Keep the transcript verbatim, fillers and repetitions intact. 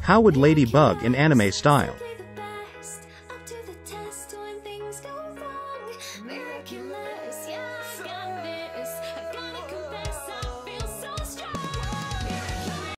How would Ladybug in anime style? Miraculous, yeah.